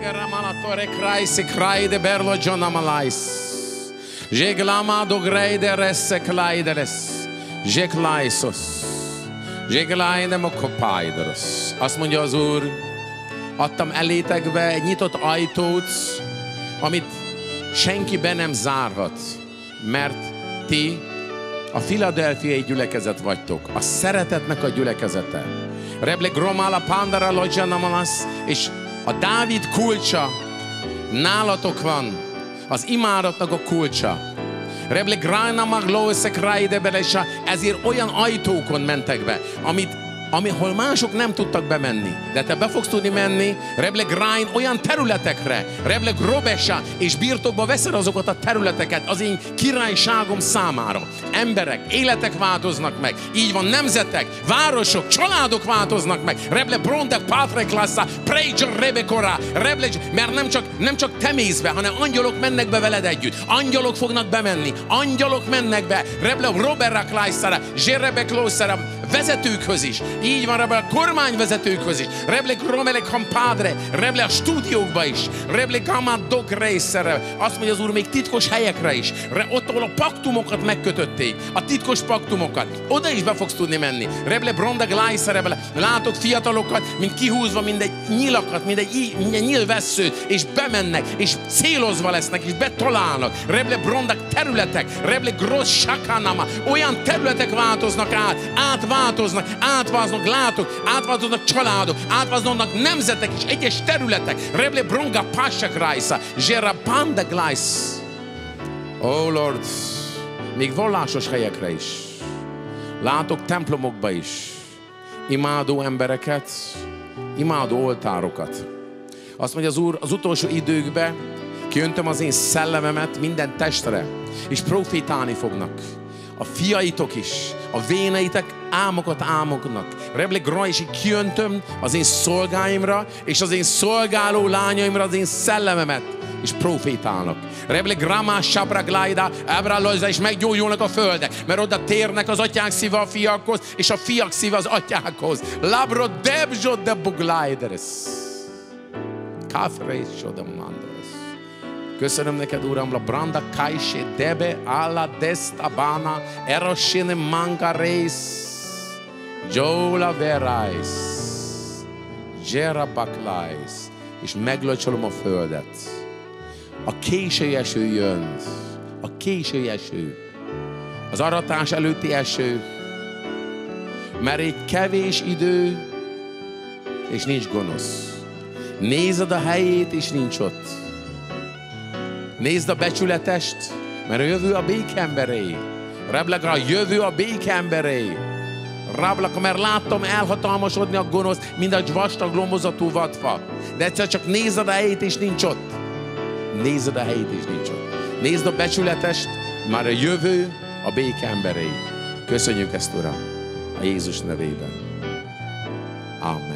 Garamanatore Kraisi Kraide Berlo Jonamalais. Jeglamado Greide Resse Klaideres. Jeklaisos. Jeglaide Mokopaideros. Azt mondja az Úr, adtam elétekbe egy nyitott ajtót, amit senki be nem zárhat, mert ti a filadelfiai gyülekezet vagytok, a szeretetnek a gyülekezete. Reble gromala pandara lojjanamalas, és a Dávid kulcsa nálatok van, az imádatnak a kulcsa. Reble grana maglószek ráidebelesa, ezért olyan ajtókon mentek be, ahol mások nem tudtak bemenni. De te be fogsz tudni menni, Reble Grain, olyan területekre, Reble Grobesa, és birtokba veszed azokat a területeket az én királyságom számára. Emberek, életek változnak meg. Így van, nemzetek, városok, családok változnak meg. Reble Brondek, Pátrek Lassa, Prejcsor, Rebekora, Reble, mert nem csak te mész be, hanem angyalok mennek be veled együtt. Angyalok fognak bemenni, angyalok mennek be. Reble Robert Kleissara, Zserebe Klószara, vezetőkhöz is. Így van, Reble a kormányvezetőkhöz is. Reble Gromele Campadre, Reble a stúdiókba is. Reble Gamadok részre. Azt mondja az Úr, még titkos helyekre is. Ott, ahol a paktumokat megkötötték. A titkos paktumokat. Oda is be fogsz tudni menni. Reble Bronda Glájszerre. Látok fiatalokat, mint kihúzva, mint egy nyilakat, mint egy nyilvesszőt, és bemennek, és célozva lesznek, és betalálnak. Reble Bronda területek. Reble Gross Sakanama. Olyan területek változnak átváltoznak, látok, átváltoznak családok, átváltoznak nemzetek és egyes területek. Reble Bronga Pasek Rajsa, Zserabanda Glajsz. Oh Lord, még vallásos helyekre is. Látok templomokba is. Imádó embereket, imádó oltárokat. Azt mondja az Úr, az utolsó időkben kiöntöm az én szellememet minden testre, és profétálni fognak. A fiaitok is, a véneitek álmokat álmoknak. Reble Gra, és kiöntöm az én szolgáimra, és az én szolgáló lányaimra az én szellememet, és profétálnak. Reble Grama, Sabra, Glájda, Ebra, Lojza, és meggyógyulnak a földek, mert oda térnek az atyák szíve a fiakhoz, és a fiak szíve az atyákhoz. Labro debzso de buglájderes. Kafrés sodamánderes. Köszönöm neked, Uram, la branda kajse debe ala destabana erosine mangareis jola verais jerabaklais, és meglocsolom a földet. A késői eső jön, a késői eső, az aratás előtti eső, mert egy kevés idő, és nincs gonosz. Nézed a helyét, és nincs ott. Nézd a becsületest, mert a jövő a békemberé. Reblekra, a jövő a békemberé. Reblekra, mert láttam elhatalmasodni a gonosz, mint egy vastag lombozatú vadfa. De egyszer csak nézd a helyét, és nincs ott. Nézd a helyét, és nincs ott. Nézd a becsületest, már a jövő a békemberé. Köszönjük ezt, Uram, a Jézus nevében. Amen.